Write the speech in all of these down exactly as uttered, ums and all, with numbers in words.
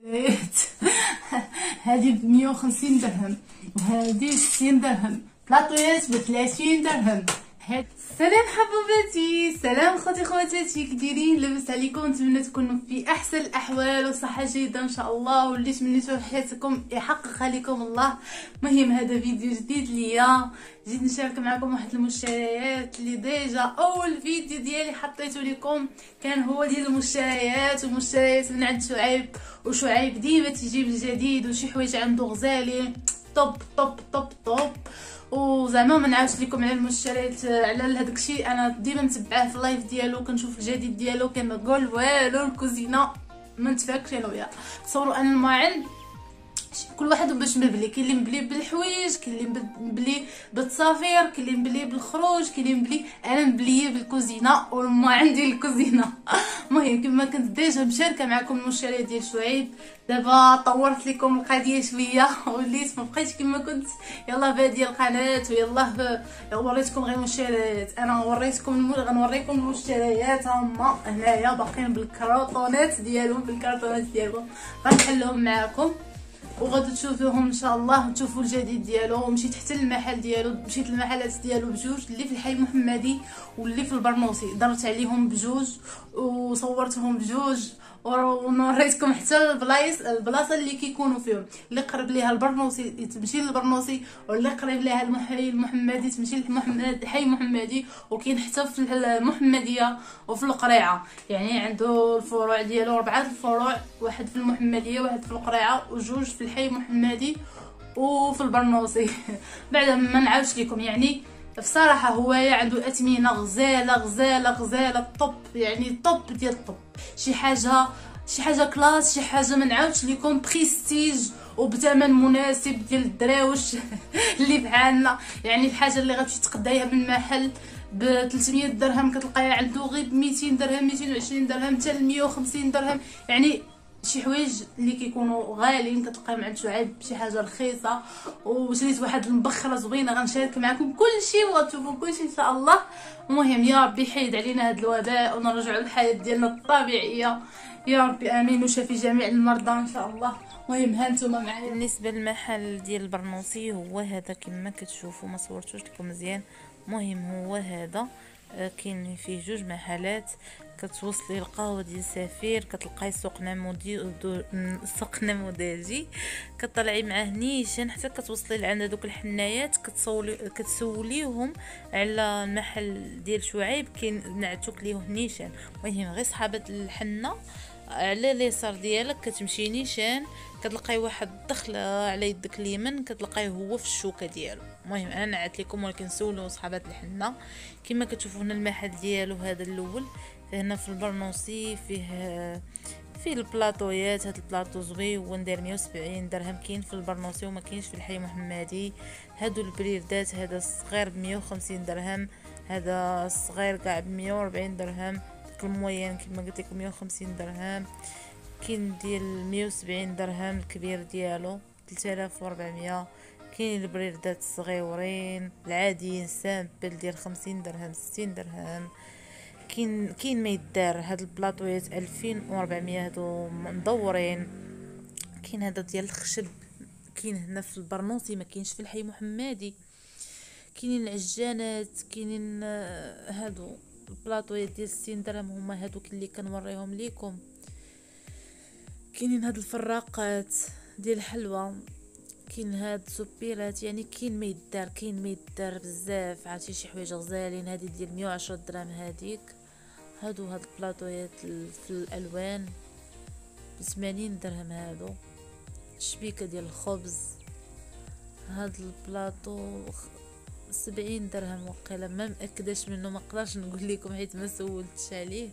هذه ب مية وخمسين درهم وهذه ستين درهم. بلاطويات ب ثلاثين درهم. السلام حبوباتي، السلام خوتي خواتاتي، كي دايرين؟ لاباس عليكم؟ نتمنى تكونوا في احسن الاحوال وصحه جيده ان شاء الله، واللي تمنيتو في حياتكم يحققها لكم الله. المهم هذا فيديو جديد ليا، جيت نشارك معكم واحد المشتريات اللي ديجا اول فيديو ديالي حطيته لكم كان هو ديال المشتريات، ومشتريات من عند شعيب. وشعيب ديما تيجيب الجديد وشي حوايج عنده غزالين طوب طوب طوب طوب. وزعما ما نعاودش لكم على المشتريات على هذاك الشيء، انا ديما نتبعه في اللايف ديالو، كنشوف الجديد ديالو، كنقول والو الكوزينه ما نتفاكش انا وياه. تصوروا انا الماعن كل واحد باش مبلي، كاين اللي مبلي بالحوايج، كاين اللي مبلي بالتصافير، كاين اللي مبلي بالخروج، كاين اللي مبلي، انا مبليه بالكوزينه والماعن ديال الكوزينه. المهم كما كنت ديجا مشاركه معكم المشتريات ديال شعيب، دابا طورت لكم القضيه شويه وليت ما بقيتش كما كنت يلا باديه القناه ويلا وريتكم غير المشتريات. انا وريتكم غنوريكم المشتريات هما هنايا باقيين بالكرطونات ديالهم بالكرطونات ديالهم غنحلهم معكم وغادي تشوفوهم ان شاء الله، تشوفوا الجديد ديالو. مشيت حتى للمحل ديالو، مشيت للمحلات ديالو بجوج، اللي في الحي المحمدي واللي في البرنوسي، درت عليهم بجوج وصورتهم بجوج ونوريتكم حتى البلايص البلاصه اللي كيكونوا فيهم. اللي قرب ليها البرنوسي تمشي للبرنوسي، واللي قريب ليها المحي المحمدي تمشي للمحمد حي محمدي. وكاين حتى في المحمديه وفي القريعه، يعني عنده الفروع ديالو اربعه الفروع، واحد في المحمديه واحد في القريعه وجوج في الحي محمدي وفي البرنوسي. بعد ما نعاودش لكم، يعني بصراحه هو عنده اثمنه غزاله غزاله غزاله طوب، يعني طوب ديال الطوب، شي حاجه شي حاجه كلاس، شي حاجه ما نعاودش لكم بريستيج وبثمن مناسب ديال الدراوش اللي بحالنا. يعني الحاجه اللي غتمشي تقدايها من المحل ب ثلاثمية درهم كتلقايها عنده غير ب ميتين درهم ميتين وعشرين درهم حتى ل مية وخمسين درهم. يعني شي حوايج اللي كيكونوا غاليين كتلقاهم عند شعيب بشي حاجه رخيصه. وشريت واحد المبخره زوينه غنشارك معكم كلشي وغتشوفوا كلشي ان شاء الله. المهم يا ربي يحيد علينا هذا الوباء ونرجعوا للحياه ديالنا الطبيعيه يا ربي امين، وشافي جميع المرضى ان شاء الله. المهم ها نتوما معايا. بالنسبه للمحل ديال البرنوسي هو هذا كما كتشوفوا، ما صورتوش لكم مزيان. المهم هو هذا، كاين فيه جوج محلات. كتوصلي القهوه ديال سفير كتلقاي سوق نمودي سوق نموداجي، كطلعي معاه نيشان حتى كتوصلي لعند دوك الحنايات، كتسولي كتسوليهم على المحل ديال شعيب، كاين نعتوك ليه نيشان. المهم غير صحابه الحنه على اليسار ديالك كتمشي نيشان، كتلقاي واحد الدخله على يدك اليمين كتلقايه هو في الشوكه ديالو. المهم انا نعت لكم، ولكن سولوا صحابات الحنه. كما كتشوفوا هنا المحل ديالو هذا الاول، هنا في البرنوسي فيه فيه البلاطويات. هذا البلاطو زوين داير مية وسبعين درهم، كاين في البرنوسي وما كاينش في الحي محمدي. هادو البريردات، هذا الصغير ب مية وخمسين درهم، هذا الصغير كاع ب مية وأربعين درهم، الموين كما قلت لكم مية وخمسين درهم. كاين ديال مية وسبعين درهم الكبير ديالو ثلاثة آلاف وأربعمية. كاين البريردات الصغيورين العاديين سامبل ديال خمسين درهم ستين درهم. كاين كاين ما يدار هاد البلاطويات ألفين وأربعمية، هادو مدورين. كاين هذا ديال الخشب، كاين هنا في البرنوسي ما كاينش في الحي محمدي. كاينين العجانات، كاينين هادو البلاطويات ديال ستين درهم، هما هادوك اللي كنوريهم ليكم. كاينين هاد الفراقات ديال الحلوى، كاين هاد سوبيرات، يعني كاين ما يدار كاين ما يدار بزاف. عرفتي شي حوايج غزالين. هادي ديال مية وعشرة درهم هاديك. هادو هاد البلاطويات في الالوان ب ثمانين درهم. هادو شبيكه ديال الخبز، هاد البلاطو سبعين درهم وقيلا، ما مأكداش منه ما نقدرش نقول لكم حيت ما سولتش عليه.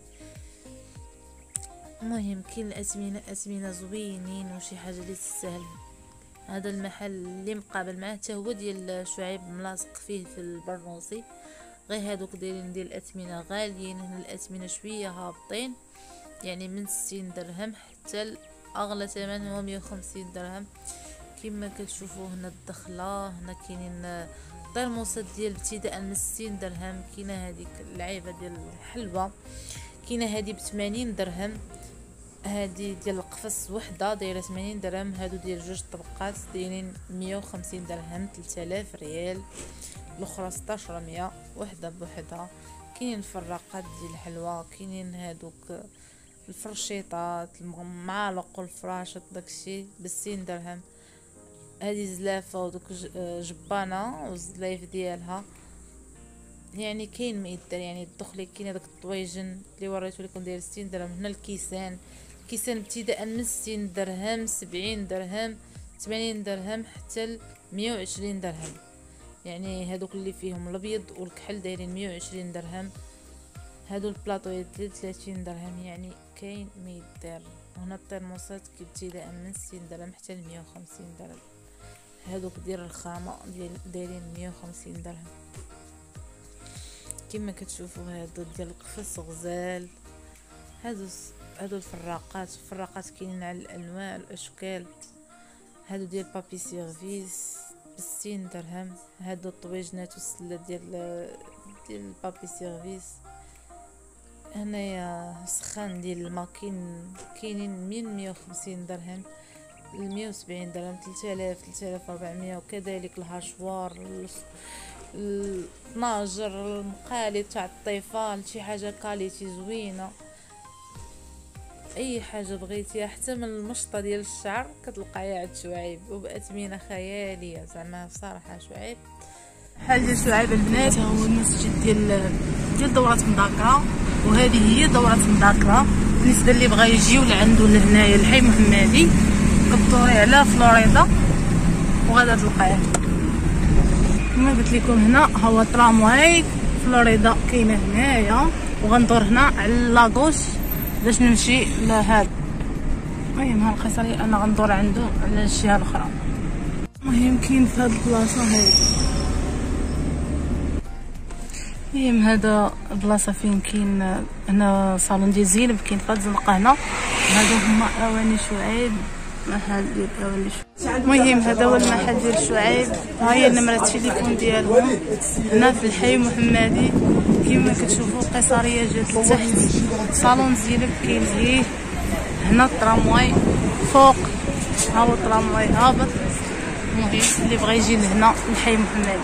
المهم كاين الاثمنه اثمنه زوينين وشي حاجه اللي تستاهل. هذا المحل اللي مقابل معاه حتى هو ديال شعيب ملاصق فيه في البرنوسي، غير هادوك دايرين ديال الاثمنه غاليين. هنا الاثمنه شويه هابطين، يعني من ستين درهم حتى اغلى ثمن هو مية وخمسين درهم. كما كتشوفوا هنا الدخله، هنا كاينين الترموسات ديال ابتداء من ستين درهم. كاينه هذيك اللعيبه ديال الحلوى، كاينه هذه ب ثمانين درهم. هادي ديال القفص وحده دايره ثمانين درهم. هادو ديال جوج طبقات دايرين مية وخمسين درهم، ثلاثة آلاف ريال. الاخرى ستاش مية وحده بوحدها. كاينين الفراقات ديال الحلوى، كاينين هادوك الفرشيطات المعالق والفراشط داكشي بستين درهم. هذه زلافه ودوك جبانه والزلايف ديالها، يعني كاين ما يدار. يعني الدخلي كاين هذاك الطويجن اللي وريتو لكم داير ستين درهم. هنا الكيسان، الكيسان ابتداء من ستين درهم، سبعين درهم، ثمانين درهم، حتى مية وعشرين درهم. يعني هذوك اللي فيهم الابيض والكحل دايرين مية وعشرين درهم. هادو البلاطويات ديال ثلاثين درهم. يعني كاين ما يدار. هنا الترموسات ابتداء من ستين درهم حتى ل مية وخمسين درهم. هادوك ديال الخامه ديال دايرين مية وخمسين درهم. كما كتشوفوا هادو ديال القفص غزال. هادو هادو الفراقات، الفراقات كاينين على الانواع والاشكال. هادو ديال بابي سيرفيس بستين درهم. هادو الطويجنات والسله ديال ديال بابي سيرفيس. هنايا سخان ديال الماء كاينين من مية وخمسين درهم ل مية وسبعين درهم، ثلاثة آلاف ثلاثة آلاف وأربعمية. وكذلك الهاشوار، الطناجر، المقالي تاع الطيفال، شي حاجه كاليتي زوينه، اي حاجه بغيتيها، حتى من المشطه ديال الشعر كتلقايها عند شعيب وباثمنه خياليه. زعما بصراحه شعيب حال ديال شعيب البنات هو المسجد ديال ديال دورة مذاكرة. وهذه هي دورة مذاكرة بالنسبه اللي بغا يجيو لعندو لهنايا الحي محمدي. كدوري على فلوريدا وغادا تلقاه. كما قلت لكم هنا هو ترامواي فلوريدا كاينه هنايا، وغندور هنا على لاغوش باش نمشي لهذا. المهم ها القيصري انا غندور عنده على الجهه الاخرى. المهم كاين في هاد البلاصه هادي. المهم هذا البلاصه فين كاين هنا صالون ديال زينب، كاين في هاد الزنقه هنا. هادو هما اواني شعيب، محل ديال اواني شعيب. المهم هذا هو المحل ديال شعيب. ها هي نمره التليفون ديالهم هنا في الحي محمدي. كما كتشوفوا القيصريه جات لتحت. صالون زينب كاين ليه هنا الترامواي فوق. ها هو الترامواي هابط. المهم اللي بغى يجي لهنا الحي محمدي.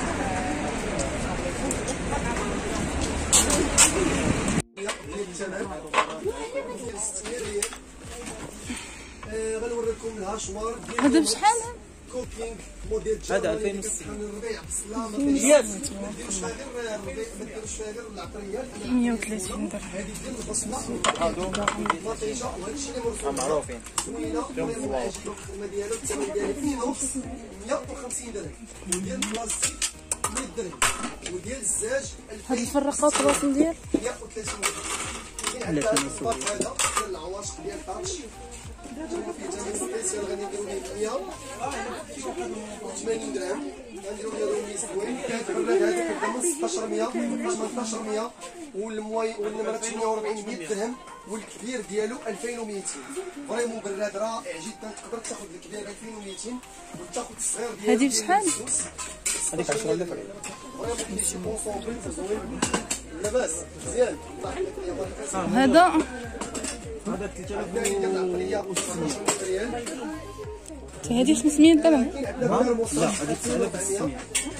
غنوريكم الهاشوار هذا بشحال؟ كوكينغ موديل هذا ألفين وستة. مزيان. ما ديروش فيها غير ما ديروش فيها غير العطريات. مية وثلاثين درهم. هذه ديال البصله هادو مطيشه وهادشي اللي مرسوم معروفين. زوينه. الخدمه ديالها الثمن ديالها في نص مية وخمسين درهم. وديال البلاستيك مية درهم. وديال الزاج هاد الفراقات راسهم ديال مية وثلاثين درهم. كاين عندنا هذا الباك هذا ديال العواشق ديال الطرش. فيه ثمن سبيسيال غادي نديرو ليه مية وثمانين درهم. غنديرو ليه روميس زوين. كاين الحلات هذا كيبدا من ستاش مية ثمنطاش مية. والمواي والنمره ثمانية وأربعين مية درهم. والكبير ديالو ألفين ومئتين. فريمون براد رائع جدا. تقدر تاخذ الكبير ألفين ومئتين وتاخذ الصغير ديالو. هادي بشحال؟ هذيك عشرة آلاف ريال. فريمون كيجي كونسومبل زوين لاباس مزيان. هذا هذا ثلاثة آلاف وستمية ريال. هذه خمسمية درهم. لا هذيك تسعة آلاف وستمية.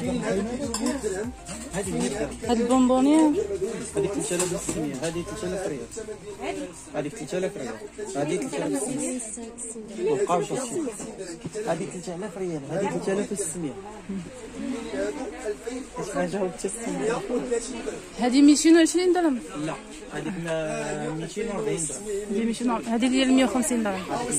هذه مية درهم. هاد البونبونيه هذيك ثلاثة آلاف وستمية. هذه ثلاثة آلاف ريال. هذيك ثلاثة آلاف ريال. هذه ثلاثة آلاف وستمية. وبقاو شوف هذه ثلاثة آلاف ريال. هذه ثلاثة آلاف وستمية. ما جاوبتش ستمية. هذه مئتين وعشرين درهم. لا هذيك مئتين وأربعين درهم. هذه مئتين هذه ديال مية وخمسين درهم.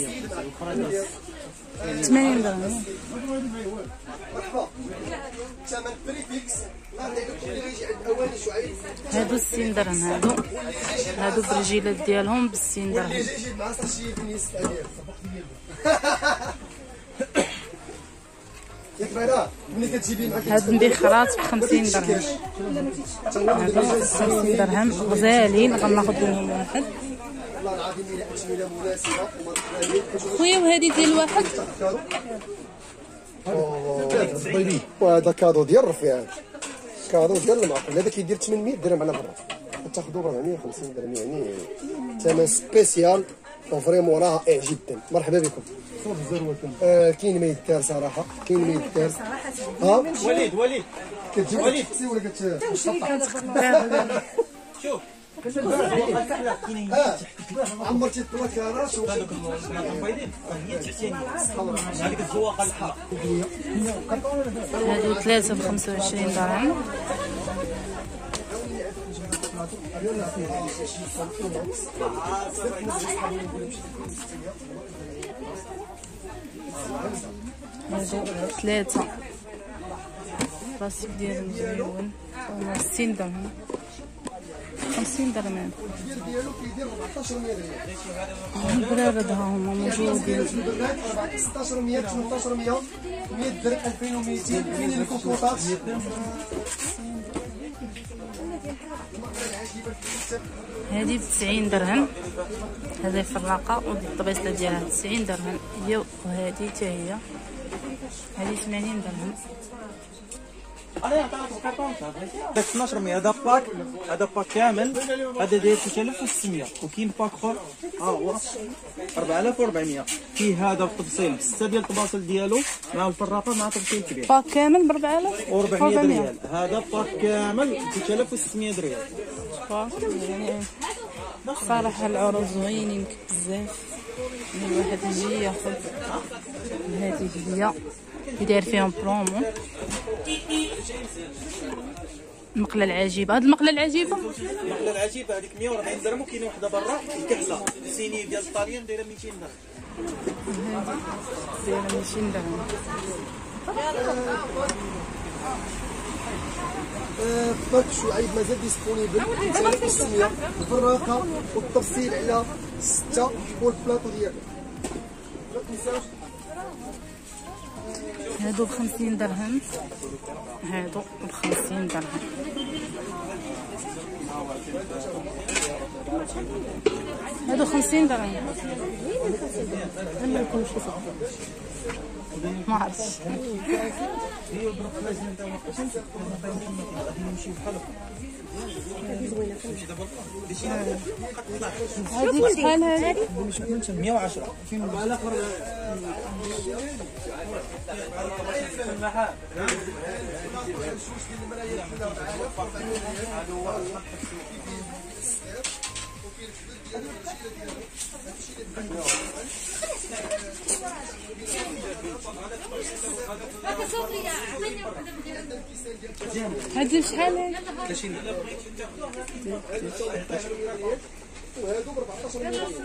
ثمانين درهم. مرحبا. ثمن بريفيكس غادي لكم اللي غيجي عند اواني شعيب. هادو ستين درهم. هادو هادو بالرجيلات ديالهم بستين درهم. اللي جاي يجيب مع ساشي فينيس ديال ياك بعدا ملي كتجيبي معاك هاد المبخرات بخمسين درهم. هادو بخمسين درهم غزالين. غناخد منهم واحد. والله العظيم الى اثمنه مناسبه ومرحبا. خويا وهادي ديال واحد. وهذا كادو ديال الرفيعات. كادو ديال المعقول. هذا كيدير ثمنمية درهم على برا. تاخذوا أربعمية وخمسين درهم. يعني ثمن سبيسيال فريمون رائع جدا. مرحبا بكم. آه كاين ما يدار صراحه، كاين ما يدار. ها وليد وليد كتجيب وليد ولا كت شوف اه عمرتي البلاكاراج هذوك البيضين هي تحتاني هذيك الزواقه الحمراء هادو ثلاثة بخمسة وعشرين درهم. هادو ثلاثة بلاستيك ديالهم زويون ستين درهم خمسين درهم. ديالو كيدير أربعطاش ريال. البرارد ها هما موجودين. ستطاش مية ثمنطاش مية مية درهم ألفين ومئتين. كاينين الكوكوطات. هذه بتسعين درهم. هذه فراقة ودي الطبيصلة ديالها تسعين درهم هي، وهذه حتى هي هذه ثمانين درهم. داك اثناش مية هذا باك، هذا باك كامل هذا داير ثلاثة آلاف وستمية. وكاين باك اخر ها هو أربعة آلاف وأربعمية. فيه هذا بالتفصيل ستة ديال الطباصل ديالو مع الفراقه مع تفصيل كبير. باك كامل ب أربعة آلاف وأربعمية ريال. هذا باك كامل ثلاثة آلاف وستمية ريال. يعني صراحة العروض زوينين بزاف. الواحد يجي ياخذ هذه هي يدير فيهم برومو. المقله العجيبه، هاد المقله العجيبه المقله العجيبه هذيك مية وأربعين درهم. وكاينه وحده برا الكحله الصينيه ديال الطاليان دايره مئتين درهم. دايره مئتين درهم. باك شعيب مازال ديسبونيبل ثلاثة آلاف وستمية. الفراقه والتفصيل على ستة والبلاطو ديالو. ما تنساوش هادو بخمسين درهم. هادو بخمسين درهم. هادو خمسين درهم. ما عرفتش. هادي شحال هادي؟ مية وعشرة. هادي شحال هادي؟ وهادو ب أربعطاش ريال. هادو ب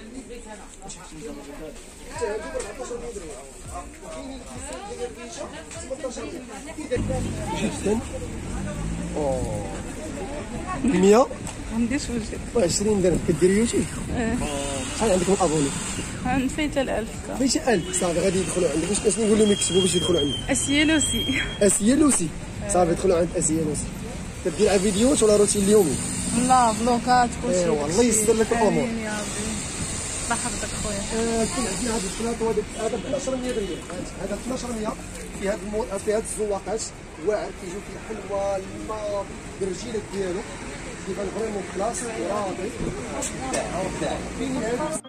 أربعطاش ريال. وكاينين ديال الريشه ثمنطاش ريال. شفتن؟ اوه مية ما عنديش وجه. وعشرين درهم. كديري يوتيوب؟ اه. شحال عندك من ابوني؟ عند فايته الألف. فايته ألف. صافي غادي يدخلوا عندك. واش باش نقول لهم يكتبوا باش يدخلوا عندك؟ اسيا لوسي. اسيا لوسي. صافي يدخلوا عند اسيا لوسي. كدير على فيديوهات ولا روتين اليومي؟ لا فلوقات كلشي. ايوا الله ييسر لك الامور. يا ربي الله يحفظك خويا. كاين عندنا هذا البلاطو هذا ب أحد عشر مية ريال. هذا اثناش مية في هذا المو... في هذه الزواقات واعر كيجيو فيه الحلوى الماء بالرجيلات ديالو كيبان فريمون كلاس وراقي. كاين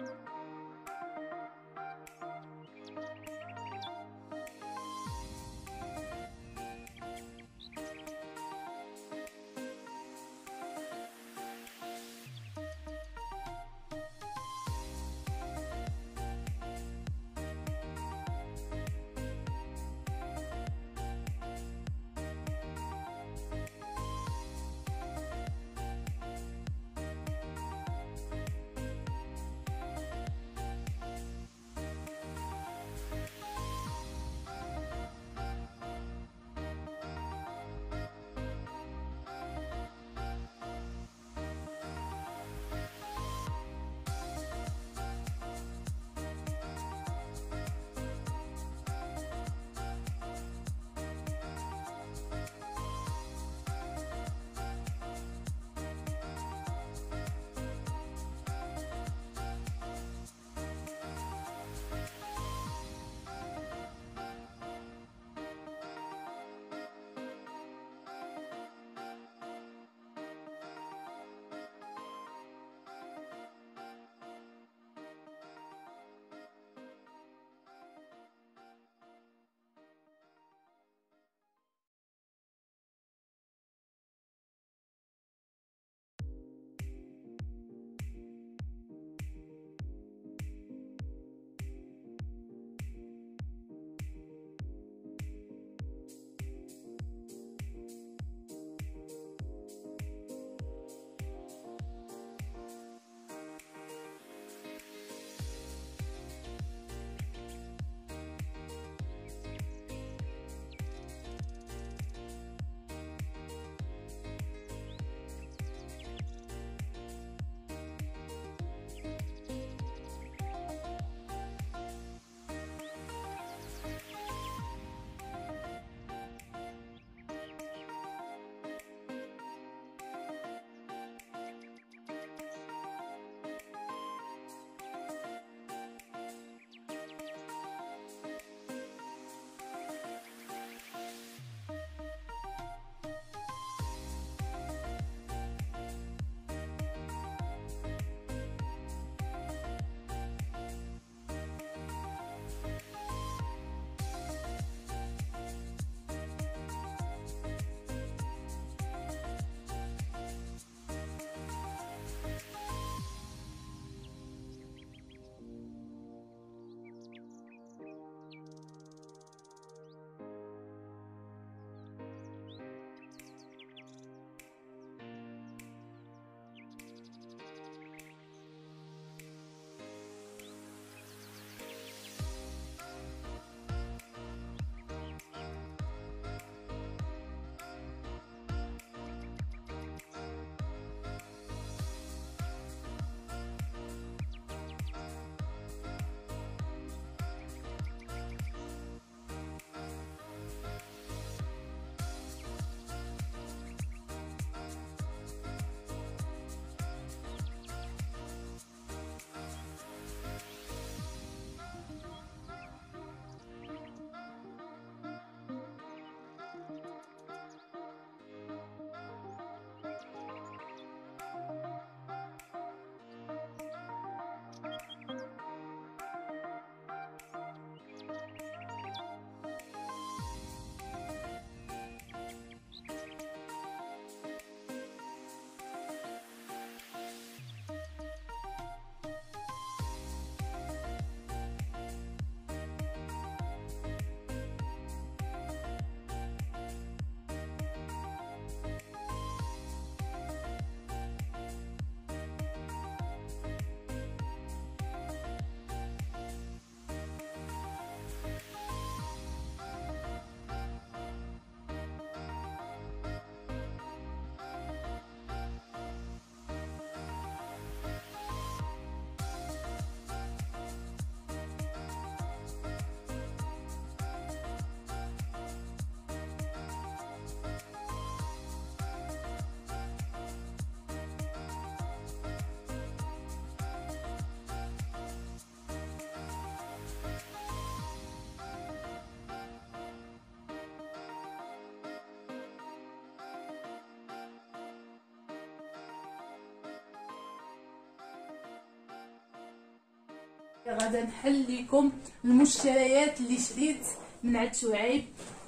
غادا نحل لكم المشتريات اللي شريت من عند شعيب.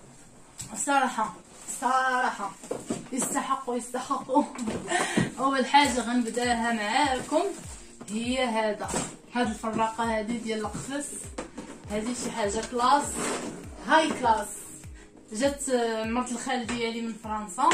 صراحه صراحه يستحقوا يستحقوا. اول حاجه غنبداها معاكم هي هذا هاد الفراقه هذه ديال القفص. هذه شي حاجه كلاس هاي كلاس. جات مرت الخال ديالي من فرنسا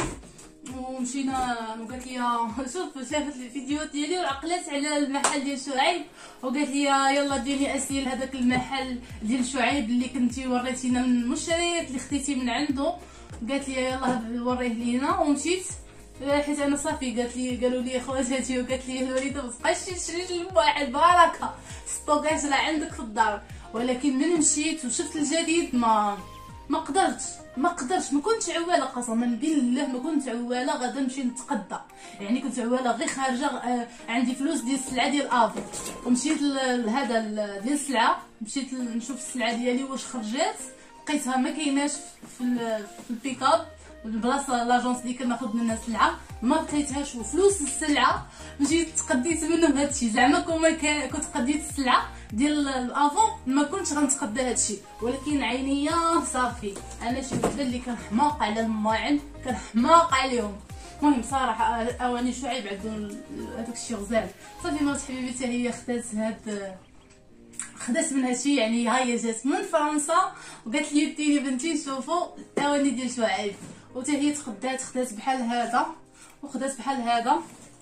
ومشينا وقالت لي شوف شافت الفيديوهات ديالي وعقلات على المحل ديال شعيب وقالت لي يلا ديري اسيل هذاك المحل ديال شعيب اللي كنتي وريتينا من المشتريات اللي خديتي من عنده. قالت لي يلا وريه لينا ومشيت حيت انا صافي. قالت لي قالوا لي خواتاتي وقالت لي الوليده ما تبقايش تشري لواحد بركه ستوكاج راه عندك في الدار. ولكن من مشيت وشفت الجديد ما ما قدرتش ما قدرتش ما كنتش عواله قسما بالله ما كنت عواله. غادا نمشي نتقدى يعني كنت عواله غير خارجه آه عندي فلوس ديال السلعه ديال افو ومشيت لهذا ديال السلعه. مشيت نشوف السلعه ديالي واش خرجات لقيتها ما كايناش في في البيكاب البلاصه لاجونس اللي كناخذ منها السلعه ما لقيتهاش. وفلوس السلعه مشيت تقديت منهم هادشي. زعما كون كنت قديت السلعه ديال الافون ما كنتش غنتقدى هادشي. ولكن عينيا صافي انا شي وحده اللي كنحماق على الماعن كنحماق عليهم. المهم صراحه اواني شعيب عندهم هذاك الشيء غزال. صافي مرات حبيبتي هي خدات هاد خدات من هادشي يعني هي جات من فرنسا وقالت لي ديري بنتي شوفوا اواني ديال شعيب. وتا هي تقدات خدات بحال هذا وخدات بحال هذا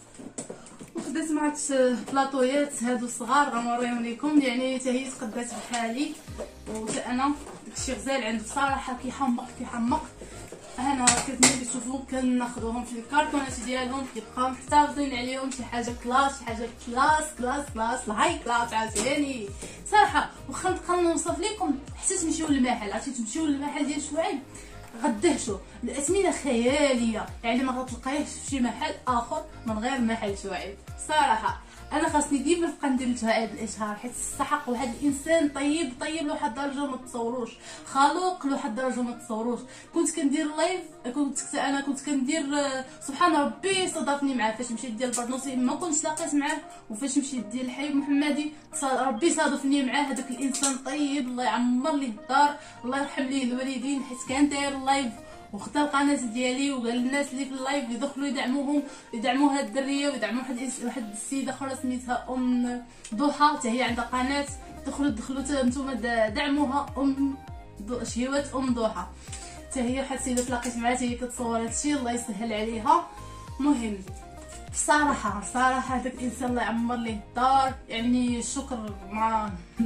وخدات معك بلاطويات هادو صغار غنوريهم لكم. يعني حتى هي تقدات بحالي وتا انا داكشي غزال عنده صراحه كيحمق كيحمق. انا كنت ملي تشوفوا كناخذوهم في الكارطونات ديالهم كيبقاو محتفظين عليهم شي حاجه كلاس شي حاجه كلاس كلاس كلاس الهاي كلاس عاوتاني صراحه. واخا نبقى نوصف لكم حتى تمشيو للمحل عرفتي تمشيو للمحل ديال شعيب غدهشوا الاثمنه خياليه يعني ما غتلقايهش في شي محل اخر من غير محل شعيب. صراحه انا خاصني ديما نبقى ندير لشعيب الاشهار حيت يستحق. واحد الانسان طيب طيب لواحد الدرجه ما تصوروش خلوق لواحد الدرجه ما تصوروش. كنت كندير لايف كنت انا كنت كندير سبحان ربي صادفني معاه فاش مشيت ديال البرنوسي ما كنتش لاقيت معاه. وفاش مشيت ديال الحي محمدي ربي صادفني معاه. هذاك الانسان طيب الله يعمر لي الدار الله يرحم ليه الوالدين حيت كان داير اللايف وخدا القناه ديالي وقال للناس اللي في اللايف يدخلوا يدعموهم يدعموا هاد الدريه ويدعموا واحد واحد السيده اخرى سميتها ام ضحى حتى هي عندها قناه. دخلوا دخلوا نتوما دعموها ام شهيوات ام ضحى حتى هي واحد السيده تلاقيت معها هي كتصور هادشي الله يسهل عليها. المهم صراحه صراحه هذاك الانسان الله يعمر ليه الدار يعني الشكر مع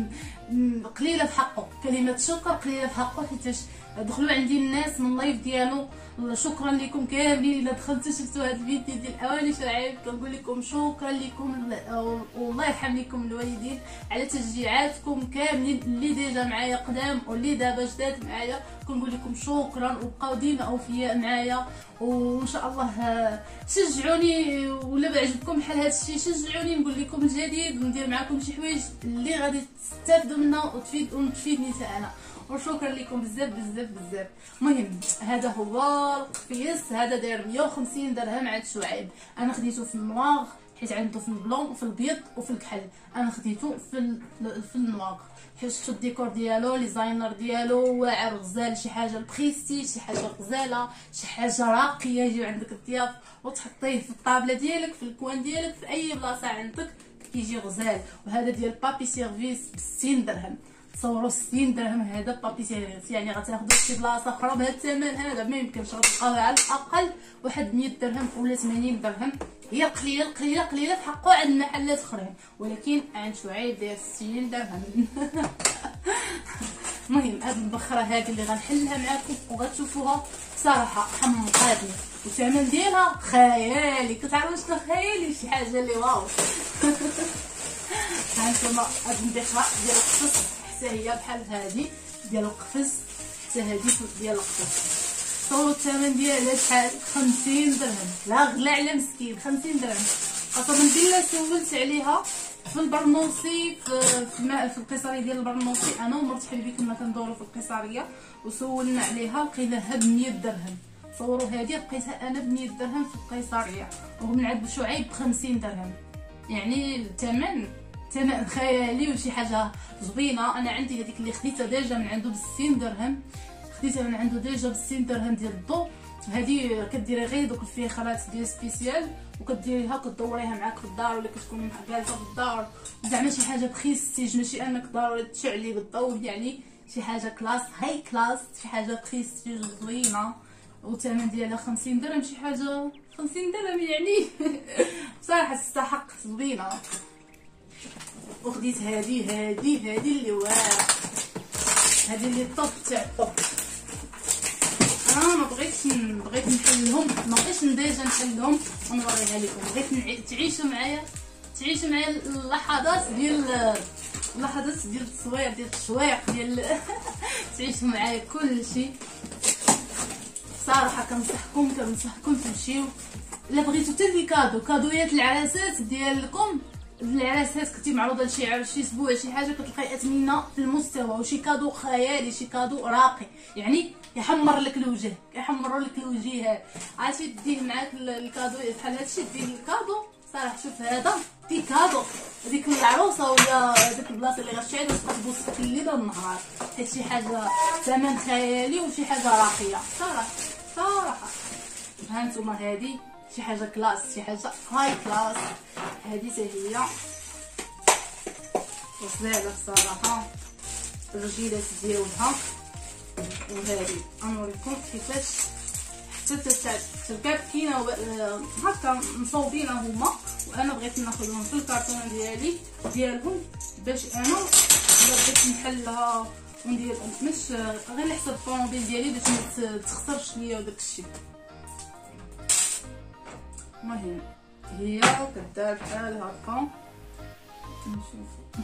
قليله في حقه. كلمه شكر قليله في حقه حيتاش دخلوا عندي الناس من اللايف ديالو. شكرا لكم كاملين الا دخلتوا شفتوا هذا الفيديو ديال اواني شعيب كنقول لكم شكرا لكم والله يرحم لكم الوالدين على تشجيعاتكم كاملين اللي ديجا معايا قدام واللي دابا جداد معايا. كنقول لكم شكرا وبقاو ديما اوفياء معايا وان شاء الله شجعوني. ولا بعجبكم بحال هذا الشيء شجعوني نقول لكم الجديد وندير معكم شي حوايج اللي غادي تستافدوا منها وتفيد وتفيدني حتى انا. وشكرا لكم بزاف بزاف بزاف. المهم هذا هو القفيص هذا داير مية وخمسين درهم عند شعيب. انا خديته في النواغ حيت عنده في البلون وفي البيض وفي الكحل. انا خديته في في النواغ حيت شفتو الديكور ديالو لي زاينر ديالو واعر غزال شي حاجه بريستيج شي حاجه غزاله شي حاجه راقيه يجيو عندك الضياف وتحطيه في الطابله ديالك في الكوان ديالك في اي بلاصه عندك كيجي غزال. وهذا ديال بابي سيرفيس ب ستين درهم. تصوروا ستين درهم هذا بابي سيرفيس يعني غتاخذوا شي بلاصه اخرى بهذا الثمن هذا ما يمكنش غتلقاوها على الاقل واحد مية درهم ولا ثمانين درهم. هي قليله قليله قليله في حقه عند محلات اخرين ولكن عند شعيب داير ستين درهم. المهم هاد البخره هذه اللي غنحلها معكم وغتشوفوها صراحه حمقاتني والثمن ديالها خيالي. كتعرفوا شنو خيالي شي حاجه اللي واو. هانتوما هاد البخره ديال القفص حتى هي بحال هذه ديال القفص حتى هذه ديال القفص. صوروا الثمن ديالها شحال خمسين درهم. لا غلا على مسكين خمسين درهم. قسما بالله سولت عليها في البرنوسي في في, في القيصريه ديال البرنوسي انا ومرت حبيبي كنا كندورو في القيصريه وسولنا عليها لقيناها ب مية درهم. صوروا هذه لقيتها انا ب مية درهم في القيصريه ومن عند شعيب ب خمسين درهم. يعني الثمن ثمن خيالي وشي حاجه زوينه. انا عندي هذيك اللي خديتها ديجا من عنده ب ستين درهم، خديتها من عنده ديجا ب ستين درهم ديال الضو. هذه كديري غير دوك الفيخرات ديال سبيسيال وكديريها كدوريها معاك في الدار ولا كتكون جالسه في الدار، زعما شي حاجه بريستيج، ماشي انك ضروري تشعلي بالضوء، يعني شي حاجه كلاس هاي كلاس، شي حاجه بريستيج زوينه. والثمن ديالها خمسين درهم، شي حاجه خمسين درهم يعني بصراحه تستحق، زوينه. وخديت هذه هذه هذه اللي واعره، هذه اللي طوب تاع الطوب. انا ما بغيتش بغيت نحلهم، ما بغيتش ديجا نحلهم ونوريها لكم، بغيت تعيشوا معايا تعيشوا معايا اللحظات ديال اللحظات ديال التصوير ديال التشويق ديال تعيشوا معايا كلشي. صراحه كنصحكم كنصحكم تمشيو الا بغيتو حتى لي كادو كادويات العراسات ديالكم. العراسات كنتي معروضه لشي شي اسبوع شي حاجه كتلقاي اثمنه في المستوى، وشي كادو خيالي، شي كادو راقي، يعني يحمر لك الوجه، يحمر لك الوجه. عرفتي ديه معاك الكادو بحال هادشي، ديه الكادو. صراحه شوف هذا دي كادو ديك العروسه ولا ديك البلاصه اللي غتشعل وتبقى تبوس فيك الليل والنهار، حيت شي حاجه ثمن خيالي وشي حاجه راقيه. صراحه صراحه ها نتوما هذه شي حاجه كلاس، شي حاجه هاي كلاس. هذه حتى هي غزاله الصراحه، الرجيلات ديالها. وهذه غنوريكم كيفاش حتى تاع الكاب كاينه هكا مصوبينه هما، وانا بغيت ناخذهم في الكارطون ديالي ديالهم باش انا بغيت نحلها وندير مش غير نحسب الطوموبيل ديالي باش ما تخسرش ليا وداك الشيء. المهم هي كدار بحال هكا، نشوفو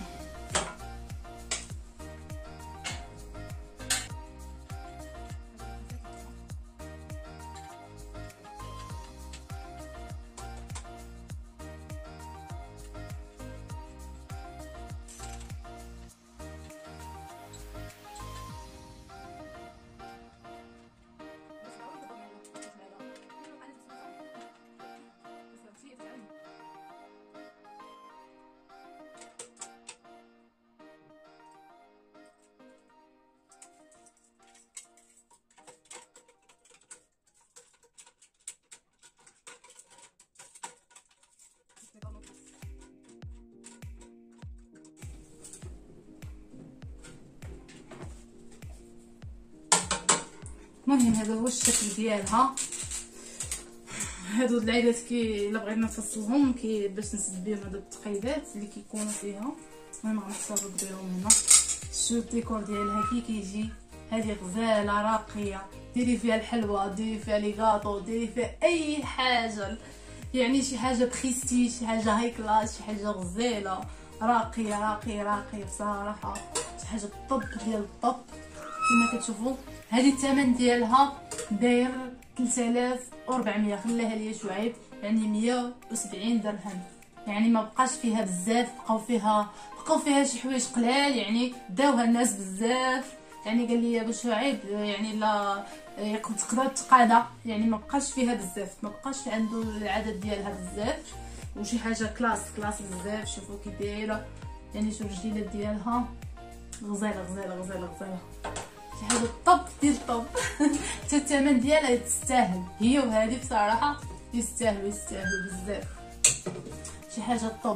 المهم هذا هو الشكل ديالها. هادو العيدات كي الا بغينا نفصلهم كي باش نسد بهم هادو التقيدات اللي كيكونوا فيها. المهم غنحتفظ بهم هنا. شوف الديكور ديالها كي كيجي، هذه غزاله راقيه، ديري فيها الحلوى، ديري فيها لي غاطو، ديري فيها اي حاجه، يعني شي حاجه بريستيج، شي حاجه هاي كلاس، شي حاجه غزاله راقيه راقيه راقيه بصراحه، شي حاجه الطب ديال الطب كما كتشوفوا. هذه الثمن ديالها داير ثلاثة آلاف وأربعمية، خلاها ليا شعيب، يعني مية وسبعين درهم. يعني ما بقاش فيها بزاف، بقاو فيها بقاو فيها شي حوايج قلال، يعني داوها الناس بزاف. يعني قال لي باش شعيب يعني لا تقدر تقادا، يعني ما بقاش فيها بزاف، ما بقاش عنده العدد ديالها بزاف، وشي حاجه كلاس كلاس بزاف. شوفوا كي دايره، يعني شوف الجديلات ديالها غزاله غزاله غزاله غزاله، شي حاجه الطب ديال الطب. حتى الثمن ديالها تستاهل، هي وهذه بصراحه يستاهلوا يستاهلوا بزاف، شي حاجه الطب.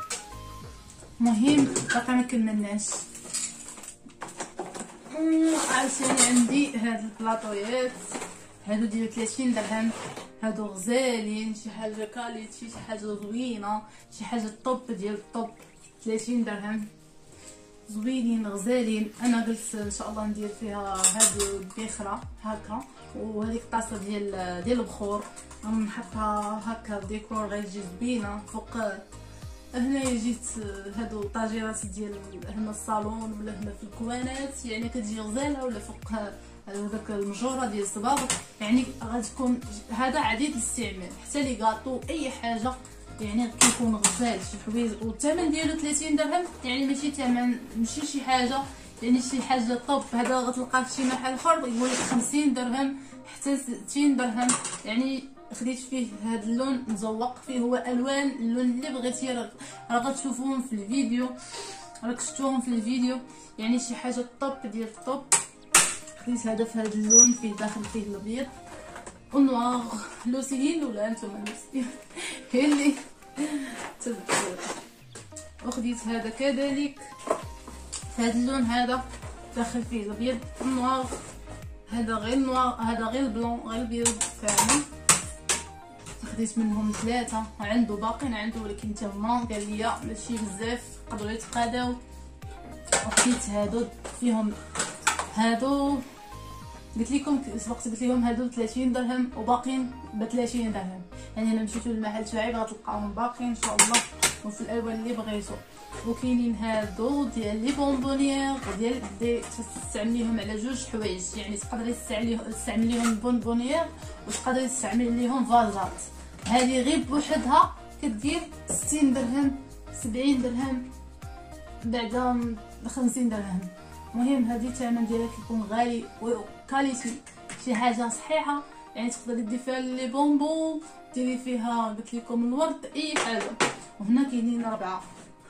مهم باقي ما كملناش، عاوتاني عندي هاد البلاطويات، هادو ديال ثلاثين درهم، هادو غزالين، شي حاجه كاليتي، شي حاجه زوينه، شي حاجه الطب ديال الطب، ثلاثين درهم، زوينين غزالين. انا قلت ان شاء الله ندير فيها هادو البخره هكا، وهذيك الطاسه ديال ديال البخور غنحطها هكا ديكور غيجي زوينه فوق. هنا جيت هادو طاجيرات ديال هنا الصالون ولا هنا في الكوانات، يعني كتجي غزاله، ولا فوق داك المجوره ديال الصبابط، يعني غتكون هذا عديد الاستعمال. حتى لي غاطو اي حاجه يعني كيكون غزال، شي حوايج. والثمن ديالو ثلاثين درهم، يعني ماشي ثمن ماشي شي حاجه، يعني شي حاجه طوب. هذا غتلقاه في شي محل اخر يقول لك خمسين درهم حتى ستين درهم، يعني خديت فيه هذا اللون مزوق فيه، هو الوان اللون اللي بغيتي راه غتشوفوهم في الفيديو، راك شفتوهم في الفيديو، يعني شي حاجه طوب ديال الطوب. خديت هذا في هذا اللون فيه داخل فيه الابيض والنوار لوسيين ولا انتم لوسيين هي اللي تذكر. وخديت هذا كذلك في هذا اللون، هذا داخل فيه الابيض والنوار، هذا غير نوار، هذا غير بلون، غير ابيض كامل. خديت منهم ثلاثه، عنده باقين عنده ولكن تما قال لي ماشي بزاف يقدروا يتقاداو. وخديت هادو فيهم هادو قلت لكم سبقت قلت لهم هادو ثلاثين درهم وباقين ب ثلاثين درهم، يعني الا مشيتو للمحل شعيب غتلقاوهم باقين ان شاء الله وفي الالوان اللي بغيتو. وكاينين هادو ديال لي بونبونيير وديال دي تستعمليهم على جوج حوايج، يعني تقدري تستعمليهم بونبونيير وتقدري تستعمليهم فازات. هذه غير بوحدها كدير ستين درهم سبعين درهم بعدا خمسين درهم. المهم هذه الثمن ديالها كيكون غالي وكاليتي شي حاجه صحيحه، يعني تقدري ديري فيها لي بونبون، ديري فيها قلت لكم الورد، اي حاجه. وهنا كاينين ربعه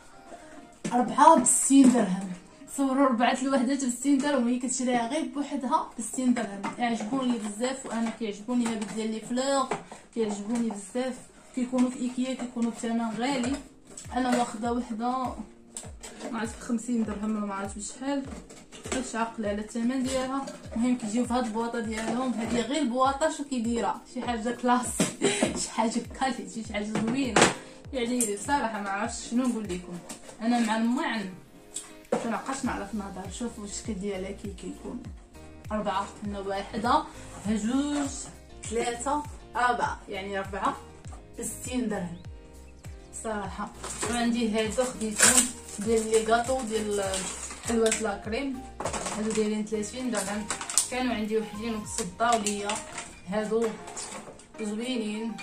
ربعه ب ستين درهم، تصوروا ربعه الوحدات ب ستين درهم وهي كتشريها غير بوحدها ب ستين درهم. يعجبوني بزاف وانا كيعجبوني هاد ديال لي فلور، كيعجبوني بزاف، كيكونوا في ايكيا كيكونوا بثمن غالي. انا واخده وحده ما عرفت خمسين درهم ولا ما عرفت بشحال، باش عقل على الثمن ديالها. المهم كيجيو في هاد البواطه ديالهم، هذه غير البواطه شو كيديرها شي حاجه كلاس شي حاجه كاليتي شي حاجه زوينه، يعني بصراحه ما عرفتش شنو نقول لكم. انا مع المعن متنعقاش نعرف نهضر. شوفوا الشكل ديالها كي كيكون اربعه، هنا واحده جوج ثلاثه اربعه، يعني اربعه ب ستين درهم صراحه. وعندي هادو خديتهم ديال لي كاطو ديال حلوات لاكريم، هادو دايرين ثلاثين درهم. كانوا عندي وحدين وتصداو ليا، هادو زوينين.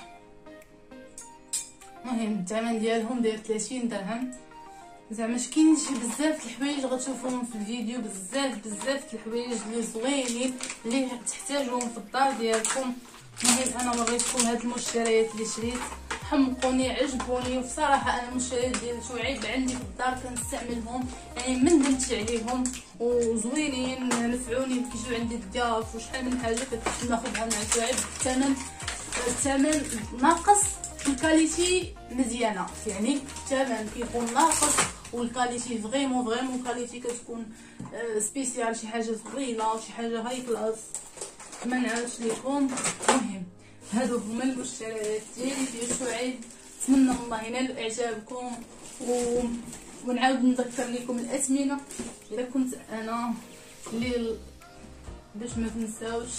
المهم الثمن ديالهم داير ثلاثين درهم. زعما شكاينين شي بزاف د الحوايج غتشوفوهم في الفيديو، بزاف بزاف د الحوايج اللي زوينين اللي تحتاجوهم في الدار ديالكم. المهم انا وريتكم هاد المشتريات اللي شريت، حمقوني عجبوني، وبصراحه انا المشتريات ديال شعيب عندي في الدار كنستعملهم، يعني من ندمت عليهم وزوينين نفعوني. كيجيو عندي الضياف وشحال من حاجه كناخذها مع شعيب الثمن الثمن ناقص الكاليتي مزيانه، يعني الثمن كيكون ناقص والكاليتي فريمون فريمون كاليتي كتكون سبيسيال، شي حاجه زوينه شي حاجه هاي كلاس ما نعرفش لكم. المهم هادو هما المشتريات ديالي ديال شعيب، نتمنى الله ينال اعجابكم و... ونعاود نذكر لكم الاثمنه الا كنت انا اللي باش ما تنساوش.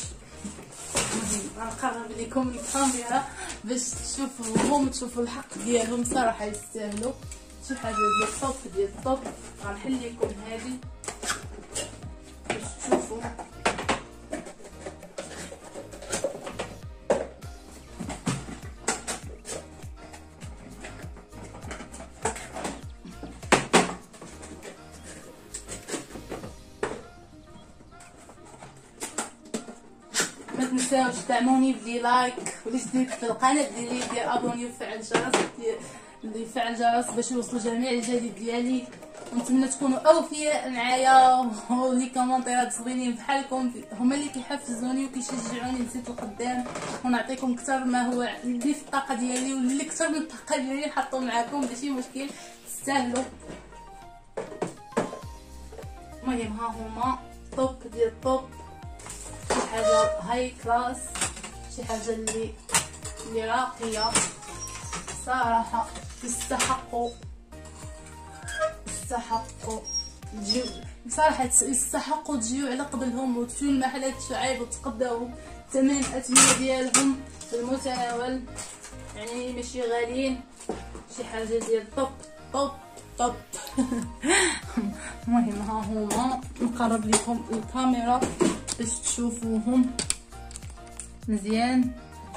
نقرب لكم الكاميرا باش تشوفوهم وتشوفوا الحق ديالهم، صراحه يستاهلوا شي حاجه ديال الطوب ديال الطوب. غنحل لكم هذه باش تشوفوا. ما تنساوش دعموني بدي لايك والاشتراك في القناه ديالي، دير ابوني وفعل الجرس، دير فعل الجرس باش يوصلوا جميع الجديد ديالي. ونتمنى تكونوا اوفياء معايا، ولي كومونتيرات زوينين بحالكم هما اللي كيحفزوني وكيشجعوني نزيد لقدام ونعطيكم اكثر ما هو اللي في الطاقه ديالي، واللي اكثر من الطاقه ديالي نحطو معاكم ماشي مشكل، تستاهلوا. المهم ها هما طوب ديال الطوب، شي حاجه هاي كلاس، شي حاجه اللي اللي راقيه صراحه، يستحقوا يستحقوا تجيو بصراحه، يستحقوا تجيو على قبلهم وتمشيو لمحلات شعيب وتقداو ثمن الاثمنه ديالهم في المتناول، يعني ماشي غاليين، شي حاجه ديال طوب طوب طوب. المهم ها هما نقرب لكم الكاميرا باش تشوفوهم مزيان.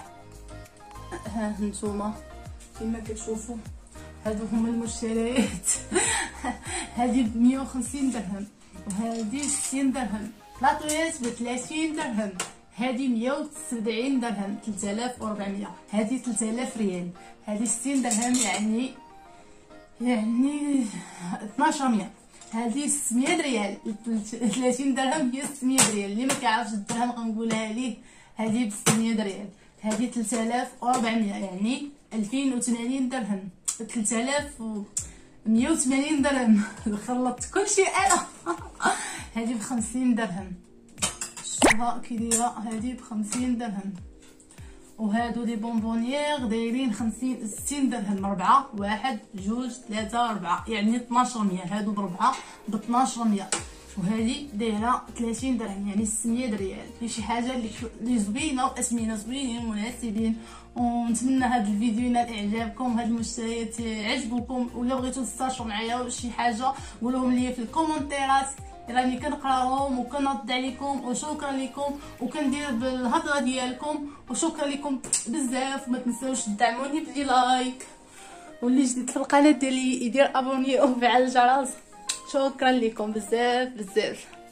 ها هانتوما كما كتشوفوا هادو هما المشتريات. هذه ب مية وخمسين درهم وهذه ستين درهم، لاطويات ب ثلاثين درهم، هذه مية وسبعين درهم، ثلاثة آلاف وأربعمية. هذه ثلاثة آلاف ريال، هذه ستين درهم يعني يعني اثناش مية. هذه ستمية ريال، ثلاثين درهم هي ستمية ريال. اللي ما كيعرفش الدرهم غنقولها ليه، هذه ب ستمية ريال. هذه ثلاثة آلاف وأربعمية يعني ألفين وثمانين درهم، ثلاثة آلاف ومية وثمانين درهم. خلطت كلشي انا. هذه بخمسين درهم، شوفوها كي دايره، هذه بخمسين درهم. وهادو لي بونبونيير دايرين خمسين ستين درهم، ربعة، واحد، جوج، ثلاثة، ربعة، يعني اثناش مية. هادو بربعة ب اثناش مية. وهذه دايره ثلاثين درهم يعني ستمية ريال. في شي حاجه اللي اللي زوينه واسمنه زوينين مناسبين. ونتمنى هذا الفيديو ينال اعجابكم، هاد المشتريات عجبوكم، ولا بغيتو تستاشروا معايا شي حاجه قولوهم لي في الكومونتيرات، راني كنقراهم وكنرد عليكم. وشكرا لكم وكندير بالهضره ديالكم، وشكرا لكم بزاف. ما تنساوش تدعموني بدي لايك، واللي جديد في القناه ديالي يدير ابوني ويفعل الجرس. شكرا لكم بزاف بزاف.